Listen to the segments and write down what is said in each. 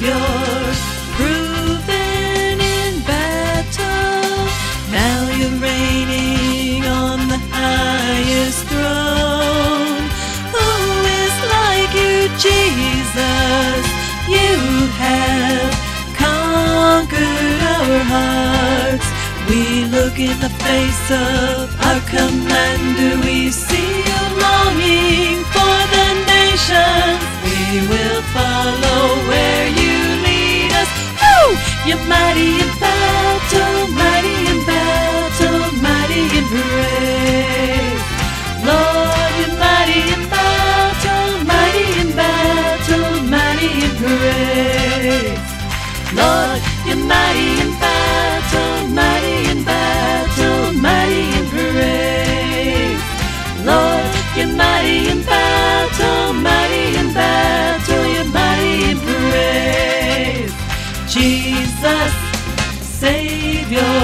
Savior, proven in battle. Now you're reigning on the highest throne. Who is like you, Jesus? You have conquered our hearts. We look in the face of our commander. We see you longing for the nations. We will follow where you lead us. Woo! You're mighty in battle, mighty in battle, mighty in praise. Lord, you're mighty in battle, mighty in battle, mighty in praise. Lord, you're mighty in battle, mighty in battle, mighty in praise. Lord, you're mighty in battle, mighty in battle, you're mighty in praise. Jesus, Savior,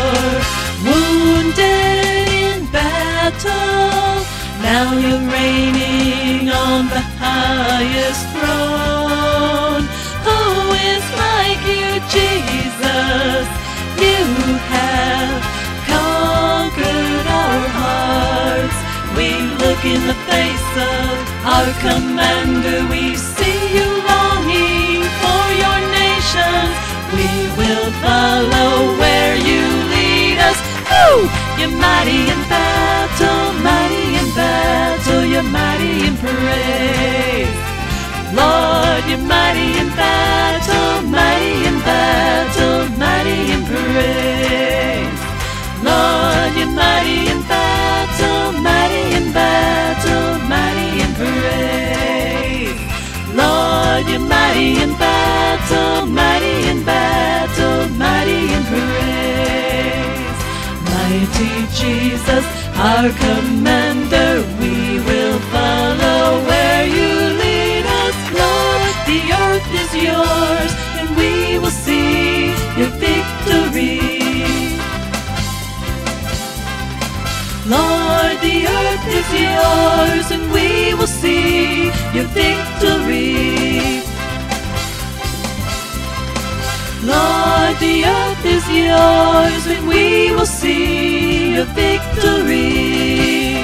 wounded in battle. Now you're reigning on the highest throne. Who is like you, Jesus? You have conquered our hearts. We look in the face of our commander. We see you longing for your nations. We will follow where you lead us. Woo! You're mighty in battle, mighty in battle, you're mighty in praise. Lord, you're mighty in battle, mighty in battle, mighty in praise. Lord, you're mighty in battle, mighty in battle, mighty in praise. Lord, you're mighty in battle, mighty in battle, mighty in praise. Mighty Jesus, our commander, we will follow where you lead us. Lord, the earth is yours, and we will see your victory. Lord, the earth is yours, and we will see your victory. Lord, the earth is yours, and we will see your victory.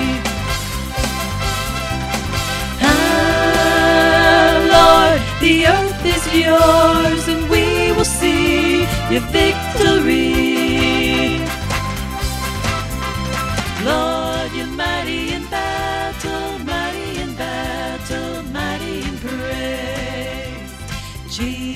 Lord, the earth is yours, and we will see your victory. Lord, you're mighty in battle, mighty in battle, mighty in praise. Jesus.